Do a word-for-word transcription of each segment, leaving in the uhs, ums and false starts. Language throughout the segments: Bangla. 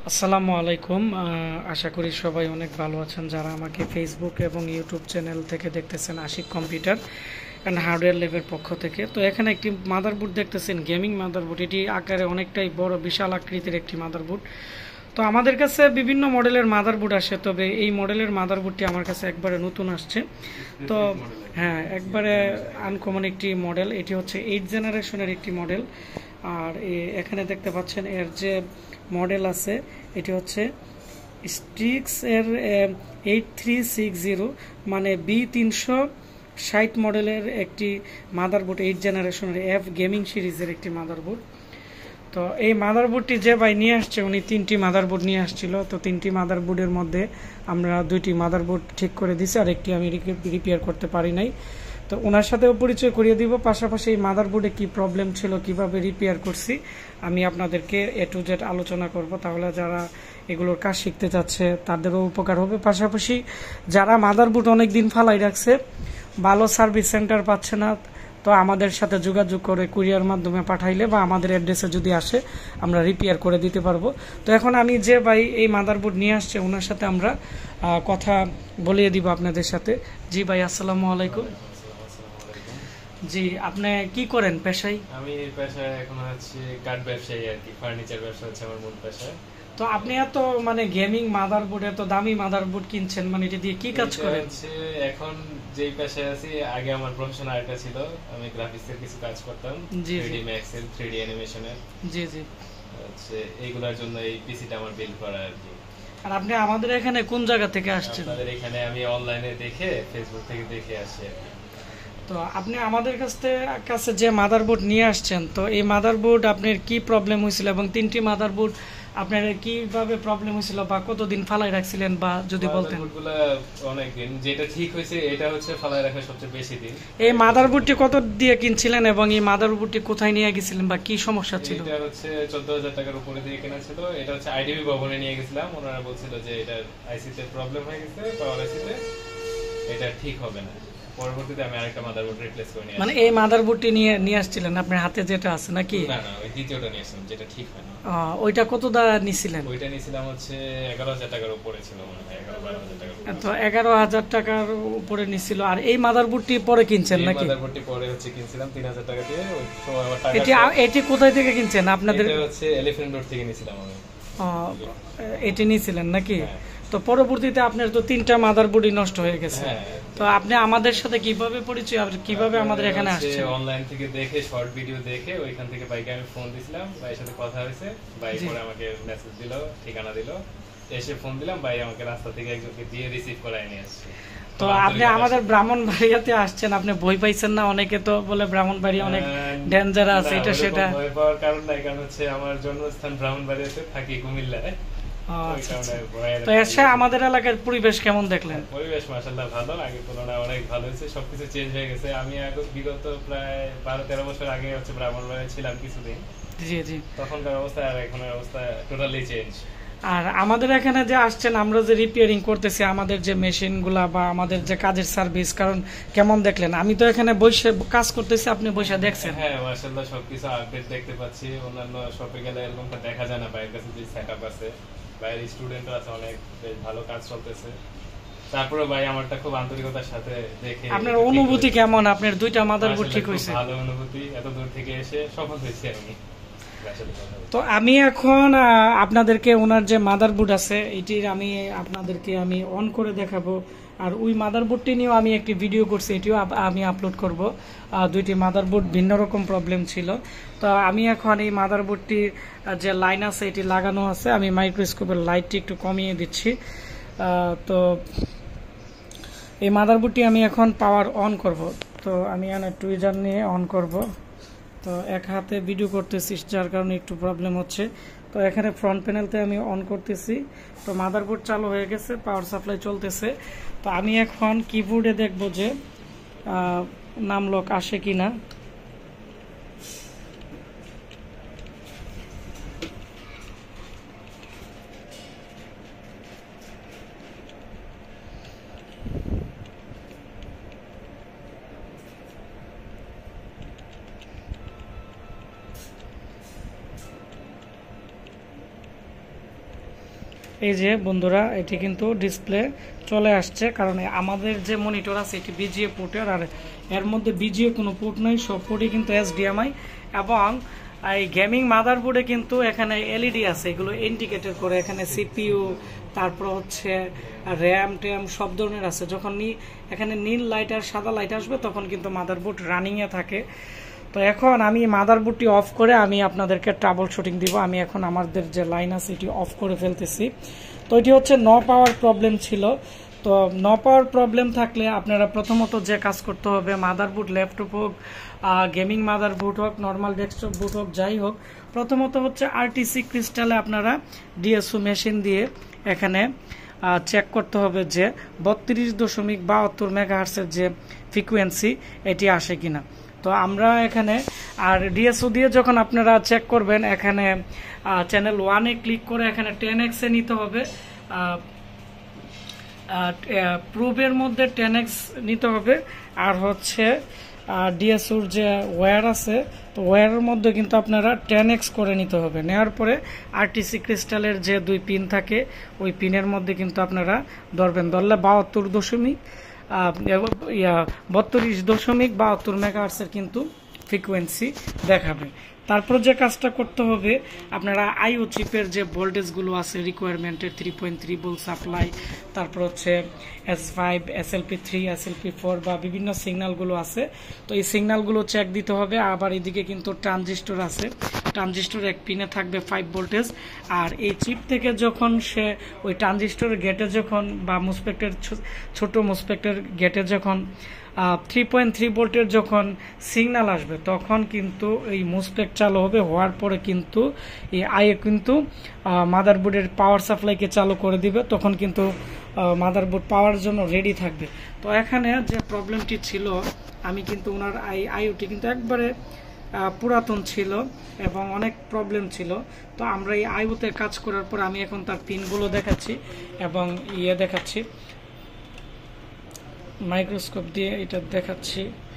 আসসালামু আলাইকুম। আশা করি সবাই অনেক ভালো আছেন। যারা আমাকে ফেসবুক এবং ইউটিউব চ্যানেল থেকে দেখতেছেন, আশিক কম্পিউটার অ্যান্ড হার্ডওয়্যার ল্যাবের পক্ষ থেকে। তো এখানে একটি মাদারবোর্ড দেখতেছেন, গেমিং মাদারবোর্ড। এটি আকারে অনেকটাই বড়, বিশাল আকৃতির একটি মাদারবোর্ড। তো আমাদের কাছে বিভিন্ন মডেলের মাদারবোর্ড আসে, তবে এই মডেলের মাদারবোর্ডটি আমার কাছে একবারে নতুন আসছে। তো হ্যাঁ, একবারে আনকমন একটি মডেল। এটি হচ্ছে এইট জেনারেশনের একটি মডেল। আর এখানে দেখতে পাচ্ছেন এর যে মডেল আছে, এটি হচ্ছে স্টিক্স এর এইট থ্রি সিক্স জিরো, মানে বি তিনশো ষাট মডেলের একটি মাদারবোর্ড, এইট জেনারেশনের এফ গেমিং সিরিজের একটি মাদারবোর্ড। তো এই মাদারবোর্ডটি যে ভাই নিয়ে আসছে, উনি তিনটি মাদারবোর্ড নিয়ে আসছিল। তো তিনটি মাদারবোর্ডের মধ্যে আমরা দুইটি মাদারবোর্ড ঠিক করে দিছি, আর একটি আমি রিপেয়ার করতে পারি নাই। তো ওনার সাথেও পরিচয় করিয়ে দিব, পাশাপাশি এই মাদারবোর্ডে কি প্রবলেম ছিল, কিভাবে রিপেয়ার করছি, আমি আপনাদেরকে এ টু জেড আলোচনা করব। তাহলে যারা এগুলোর কাজ শিখতে চাচ্ছে তাদেরও উপকার হবে। পাশাপাশি যারা মাদারবোর্ড অনেক দিন ফালাই রাখছে, ভালো সার্ভিস সেন্টার পাচ্ছে না, তো আমাদের সাথে যোগাযোগ করে কুরিয়ার মাধ্যমে পাঠাইলে বা আমাদের অ্যাড্রেসে যদি আসে, আমরা রিপেয়ার করে দিতে পারবো। তো এখন আমি যে ভাই এই মাদারবোর্ড নিয়ে আসছে, ওনার সাথে আমরা কথা বলিয়ে দিব আপনাদের সাথে। জি ভাই, আসসালামু আলাইকুম। জি, আপনি কি করেন পেশায়? আমি পেশায় এখন হচ্ছে কাঠ ব্যবসায়ী আর কি, ফার্নিচার ব্যবসা হচ্ছে আমার মূল পেশা। তো আপনি এত মানে গেমিং মাদারবোর্ড, এত দামি মাদারবোর্ড কিনছেন, মানে এটা দিয়ে কি কাজ করেন? এখন যেই পেশায় আছি, আগে আমার প্রফেশন আরেকটা ছিল, আমি গ্রাফিক্সের কিছু কাজ করতাম, জি থ্রি ডি ম্যাক্সের, থ্রি ডি অ্যানিমেশনের। জি জি হচ্ছে এইগুলোর জন্য এই পিসিটা আমার বিল্ড করা আর কি। আর আপনি আমাদের এখানে কোন জায়গা থেকে আসছেন? আপনাদের এখানে আমি অনলাইনে দেখে, ফেসবুক থেকে দেখে আসছি আর কি। তো আপনি আমাদের কাছ কাছে যে মাদারবোর্ড নিয়ে আসছেন, তো এই মাদারবোর্ড আপনার কি প্রবলেম হয়েছিল, এবং তিনটি মাদারবোর্ড আপনার কিভাবে প্রবলেম হয়েছিল, বা কতদিন ফালাই রাখছিলেন, বা যদি বলতেন। অনেক দিন, যেটা ঠিক হয়েছে এটা হচ্ছে ফালাই রাখা সবচেয়ে বেশি দিন। এই মাদারবোর্ডটি কত দিয়ে কিনছিলেন, এবং এই মাদারবোর্ডটি কোথায় নিয়ে গেছিলেন, বা কি সমস্যা ছিল? এটা হচ্ছে চোদ্দ হাজার টাকার উপরে দিয়ে কেনা ছিল। এটা হচ্ছে আইডিবি ভবনে নিয়ে গেছিলাম। ওনারা বলছিল যে এটা আইসিতে প্রবলেম হয়ে গেছে, পাওয়ার আইসিতে, এটা ঠিক হবে না। পরবর্তীতে আমি আরেকটা মাদারবোর্ড রিপ্লেস করে নিয়ে আসলাম। মানে এই মাদারবোর্ডটি নিয়ে নিয়ে আসছিলেন আপনার হাতে যেটা আছে নাকি? না না, ওই দ্বিতীয়টা নিয়ে আসলাম, যেটা ঠিক হয় না। ওইটা কত দাম নিছিলেন? ওইটা নিছিলাম হচ্ছে এগারো হাজার টাকার উপরে ছিল মনে হয়, এগারো বারো হাজার টাকার উপরে। তো এগারো হাজার টাকার উপরে নিছিল। আর এই মাদারবোর্ডটি পরে কিনছেন নাকি? মাদারবোর্ডটি পরে হচ্ছে কিনছিলাম তিন হাজার টাকা দিয়ে। ওই সময় আমার টাকা। এটি এটি কোথায় থেকে কিনছেন আপনাদের? এটা হচ্ছে এলিফ্যান্ট রোড থেকে নিছিলাম আমি। এটি নিছিলেন নাকি? তো পরবর্তীতে আপনার তো তিনটা মাদারবোর্ডই নষ্ট হয়ে গেছে। তো আপনি আমাদের সাথে কিভাবে পরিচয়, আর কিভাবে আমাদের এখানে আসছেন? অনলাইন থেকে দেখে, শর্ট ভিডিও দেখে, ওইখান থেকে বাইকে আমি ফোন দিছিলাম, ভাইয়ের সাথে কথা হয়েছে, ভাই পরে আমাকে মেসেজ দিল, ঠিকানা দিল, এসে ফোন দিলাম, ভাই আমাকে রাস্তা থেকে একজনকে দিয়ে রিসিভ করায় নিয়ে আসছে। তো আপনি আমাদের ব্রাহ্মণবাড়িয়াতে আসছেন, আপনি ভয় পাইছেন না? অনেকে তো বলে ব্রাহ্মণবাড়িয়া অনেক ডেঞ্জারাস, এটা সেটা। ভয় পাওয়ার কারণ নাই, কারণ হচ্ছে আমার জন্মস্থান ব্রাহ্মণবাড়িয়াতে, থাকি কুমিল্লায়। তো এসে আমাদের এলাকার পরিবেশ কেমন দেখলেন? পরিবেশ মাশাআল্লাহ ভালো, আগের তুলনায় অনেক ভালো হয়েছে, সবকিছু চেঞ্জ হয়ে গেছে। আমি আগে বিগত প্রায় বারো তেরো বছর আগে হচ্ছে ব্রাহ্মণবাড়িয়ায় ছিলাম কিছুদিন। জি জি তখনকার অবস্থা আর এখনের অবস্থা টোটালি চেঞ্জ। আর আমাদের এখানে যে আসছেন, আমরা যে রিপেয়ারিং করতেছি, আমাদের যে মেশিনগুলা বা আমাদের যে কাজের সার্ভিস, কারণ কেমন দেখলেন? আমি তো এখানে বসে কাজ করতেছি, আপনি বসে দেখছেন। হ্যাঁ মাশাআল্লাহ, সবকিছু আপডেট দেখতে পাচ্ছি। অন্যান্য শপে গেলে এরকমটা দেখা যায় না, বাইরের কাছে যে সেটআপ আছে, বাইরের স্টুডেন্টরা আছে, অনেক বেশ ভালো কাজ চলতেছে। তারপরে ভাই আমারটা খুব আন্তরিকতার সাথে দেখে। আপনার অনুভূতি কেমন? আপনার দুইটা মাদারবোর্ড ঠিক হয়েছে? ভালো অনুভূতি, এত দূর থেকে এসে সফল হয়েছি আমি। তো আমি এখন আপনাদেরকে ওনার যে মাদারবোর্ড আছে, এটির আমি আপনাদেরকে আমি অন করে দেখাবো। আর ওই মাদারবোর্ডটি নিয়েও আমি একটি ভিডিও করছি, এটিও আমি আপলোড করব। দুইটি মাদারবোর্ড ভিন্ন রকম প্রবলেম ছিল। তো আমি এখন এই মাদারবোর্ডটির যে লাইন আছে, এটি লাগানো আছে। আমি মাইক্রোস্কোপের লাইটটি একটু কমিয়ে দিচ্ছি। তো এই মাদারবোর্ডটি আমি এখন পাওয়ার অন করব। তো আমি এখানে টুইজার নিয়ে অন করব। তো এক হাতে ভিডিও করতেছি, যার কারণে একটু প্রবলেম হচ্ছে। তো এখানে ফ্রন্ট প্যানেলতে আমি অন করতেছি। তো মাদারবোর্ড চালু হয়ে গেছে, পাওয়ার সাপ্লাই চলতেছে। তো আমি এখন কিবোর্ডে দেখব যে নাম লক আসে কিনা। এই যে বন্ধুরা এটি কিন্তু ডিসপ্লে চলে আসছে, কারণ আমাদের যে মনিটর আছে এটি বিজিএ পোর্টের, আর এর মধ্যে বিজিএ কোনো পোর্ট নাই, সব পোর্টই কিন্তু এসডিএমআই। এবং এই গেমিং মাদারবোর্ডে কিন্তু এখানে এলইডি আছে, এগুলো ইন্ডিকেটর করে, এখানে সিপিইউ, তারপর হচ্ছে র্যাম ট্যাম সব ধরনের আছে। যখন এখানে নীল লাইট আর সাদা লাইট আসবে তখন কিন্তু মাদারবোর্ড রানিংয়ে থাকে। তো এখন আমি মাদারবোর্ডটি অফ করে আমি আপনাদেরকে ট্রাবল শুটিং দিব। আমি এখন আমাদের যে লাইন আছে এটি অফ করে ফেলতেছি। তো এটি হচ্ছে ন পাওয়ার প্রবলেম ছিল। তো ন পাওয়ার প্রবলেম থাকলে আপনারা প্রথমত যে কাজ করতে হবে, মাদারবোর্ড ল্যাপটপ হোক, গেমিং মাদারবোর্ড হোক, নর্মাল ডেস্কটপ বুট হোক, যাই হোক, প্রথমত হচ্ছে আরটিসি ক্রিস্টালে আপনারা ডিএসও মেশিন দিয়ে এখানে চেক করতে হবে যে বত্রিশ দশমিক বাহাত্তর মেগাহার্টসের যে ফ্রিকোয়েন্সি এটি আসে কিনা। তো আমরা এখানে আর ডিএসও দিয়ে যখন আপনারা চেক করবেন, এখানে চ্যানেল ওয়ানে ক্লিক করে এখানে টেন এক্সে নিতে হবে, প্রুফের মধ্যে টেন এক্স নিতে হবে। আর হচ্ছে ডিএসওর যে ওয়্যার আছে, তো ওয়্যারের মধ্যে কিন্তু আপনারা টেন এক্স করে নিতে হবে। নেওয়ার পরে আরটিসি ক্রিস্টালের যে দুই পিন থাকে ওই পিনের মধ্যে কিন্তু আপনারা ধরবেন, ধরলে বাহাত্তর দশমিক ইয়া বত্রিশ দশমিক বাহাত্তর মেগাহার্টসের কিন্তু ফ্রিকোয়েন্সি দেখাবে। তারপর যে কাজটা করতে হবে, আপনারা আইও চিপের যে ভোল্টেজগুলো আছে রিকোয়ারমেন্টের three point three volt supply, তারপর হচ্ছে S five, S L P three, S L P four বা বিভিন্ন সিগন্যালগুলো আছে, তো এই সিগন্যালগুলো চেক দিতে হবে। আবার এদিকে কিন্তু ট্রানজিস্টর আছে, ট্রানজিস্টর এক পিনে থাকবে ফাইভ ভোল্টেজ। আর এই চিপ থেকে যখন সে ওই ট্রানজিস্টরের গেটে যখন বা মুসপেক্টের ছোট মুসপেক্টের গেটে যখন থ্রি পয়েন্ট থ্রি ভোল্টের যখন সিগন্যাল আসবে তখন কিন্তু এই মুসপেক্ট চালু হবে। হওয়ার পরে কিন্তু এই আইএ কিন্তু মাদারবোর্ডের পাওয়ার সাপ্লাইকে চালু করে দিবে, তখন কিন্তু মাদারবোর্ড পাওয়ার জন্য রেডি থাকবে। তো এখানে যে প্রবলেমটি ছিল, আমি কিন্তু ওনার আই আইওটি কিন্তু একবারে পুরাতন ছিল এবং অনেক প্রবলেম ছিল। তো আমরা এই আইওতে কাজ করার পর আমি এখন তার পিনগুলো দেখাচ্ছি এবং ইয়ে দেখাচ্ছি, মাইক্রোস্কোপ দিয়ে এটা দেখাচ্ছি।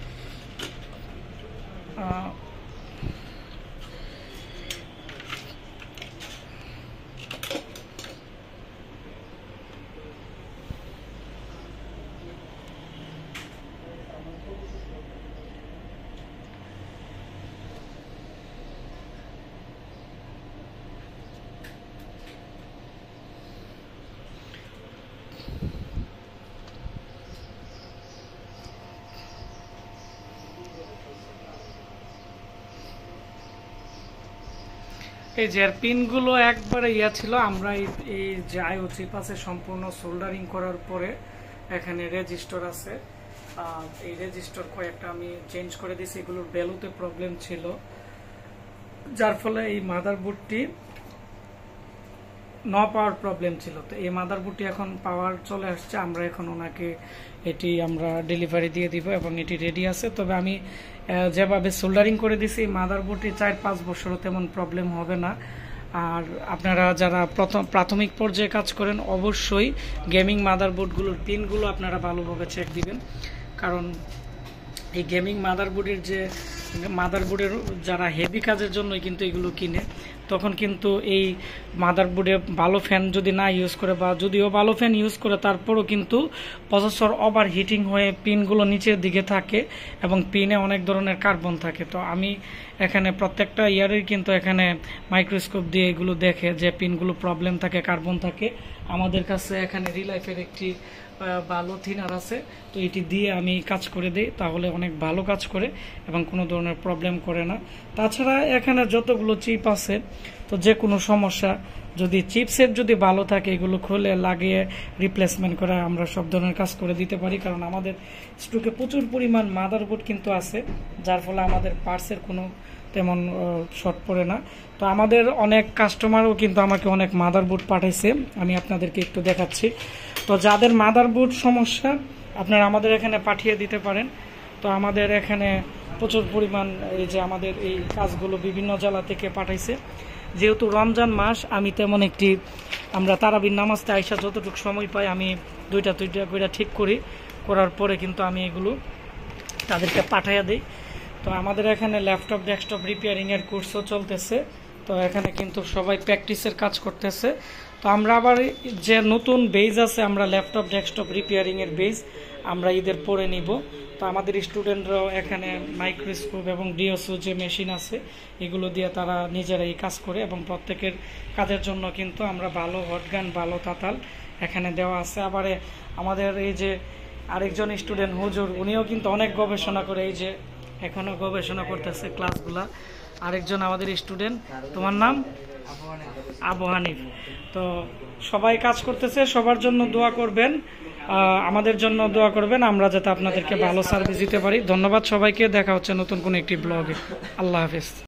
এই যে পিনগুলো একবারে ইয়া ছিল। আমরা এই যে আইও চিপ আছে সম্পূর্ণ সোল্ডারিং করার পরে এখানে রেজিস্টার আছে, এই রেজিস্টার কয়েকটা আমি চেঞ্জ করে দিয়েছি, এগুলোর ভ্যালুতে প্রবলেম ছিল, যার ফলে এই মাদারবোর্ডটি ন পাওয়ার প্রবলেম ছিল। তো এই মাদারবোর্ডটি এখন পাওয়ার চলে আসছে, আমরা এখন ওনাকে এটি আমরা ডেলিভারি দিয়ে দিব এবং এটি রেডি আছে। তবে আমি যেভাবে সোল্ডারিং করে দিছি মাদারবোর্ডটি চার পাঁচ বছরও তেমন প্রবলেম হবে না। আর আপনারা যারা প্রথম প্রাথমিক পর্যায়ে কাজ করেন অবশ্যই গেমিং মাদারবোর্ডগুলোর পিনগুলো আপনারা ভালোভাবে চেক দিবেন, কারণ এই গেমিং মাদারবোর্ডের যে মাদারবোর্ডের যারা হেভি কাজের জন্যই কিন্তু এগুলো কিনে, তখন কিন্তু এই মাদারবোর্ডে ভালো ফ্যান যদি না ইউজ করে বা যদিও ভালো ফ্যান ইউজ করে তারপরও কিন্তু প্রসেসর ওভার হিটিং হয়ে পিনগুলো নিচের দিকে থাকে এবং পিনে অনেক ধরনের কার্বন থাকে। তো আমি এখানে প্রত্যেকটা ইয়ারের কিন্তু এখানে মাইক্রোস্কোপ দিয়ে এগুলো দেখে যে পিনগুলো প্রবলেম থাকে, কার্বন থাকে। আমাদের কাছে এখানে রিলাইফের একটি ভালো থিনার আছে, তো এটি দিয়ে আমি কাজ করে দিই, তাহলে অনেক ভালো কাজ করে এবং কোনো ধরনের প্রবলেম করে না। তাছাড়া এখানে যতগুলো চিপ আছে, তো যে কোনো সমস্যা যদি চিপসেট যদি ভালো থাকে এগুলো খুলে লাগিয়ে রিপ্লেসমেন্ট করে আমরা সব ধরনের কাজ করে দিতে পারি, কারণ আমাদের স্টকে প্রচুর পরিমাণ মাদারবোর্ড কিন্তু আছে, যার ফলে আমাদের পার্টসের কোনো তেমন শর্ট পড়ে না। তো আমাদের অনেক কাস্টমারও কিন্তু আমাকে অনেক মাদারবোর্ড পাঠাইছে, আমি আপনাদেরকে একটু দেখাচ্ছি। তো যাদের মাদারবোর্ড সমস্যা আপনারা আমাদের এখানে পাঠিয়ে দিতে পারেন। তো আমাদের এখানে প্রচুর পরিমাণ এই যে আমাদের এই কাজগুলো বিভিন্ন জেলা থেকে পাঠাইছে। যেহেতু রমজান মাস, আমি তেমন একটি আমরা তারাবির নামাজতে আইসা যতটুকু সময় পাই আমি দুইটা দুইটা করে ঠিক করি, করার পরে কিন্তু আমি এগুলো তাদেরকে পাঠাইয়া দিই। তো আমাদের এখানে ল্যাপটপ ডেস্কটপ রিপেয়ারিংয়ের কোর্সও চলতেছে, তো এখানে কিন্তু সবাই প্র্যাকটিসের কাজ করতেছে। তো তো আমরা আবার যে নতুন বেজ আছে, আমরা ল্যাপটপ ডেস্কটপ রিপেয়ারিংয়ের বেজ আমরা ঈদের পরে নিব। তো আমাদের স্টুডেন্টরাও এখানে মাইক্রোস্কোপ এবং ডিওসো যে মেশিন আছে এগুলো দিয়ে তারা নিজেরাই কাজ করে, এবং প্রত্যেকের কাজের জন্য কিন্তু আমরা ভালো হটগান ভালো তাতাল এখানে দেওয়া আছে। আবার আমাদের এই যে আরেকজন স্টুডেন্ট হুজুর, উনিও কিন্তু অনেক গবেষণা করে, এই যে এখনো গবেষণা করতেছে ক্লাসগুলা। আরেকজন আমাদের স্টুডেন্ট, তোমার নাম? আবু হানিফ। তো সবাই কাজ করতেছে, সবার জন্য দোয়া করবেন, আমাদের জন্য দোয়া করবেন, আমরা যাতে আপনাদেরকে ভালো সার্ভিস দিতে পারি। ধন্যবাদ সবাইকে, দেখা হচ্ছে নতুন কোনো একটি ব্লগে। আল্লাহ হাফেজ।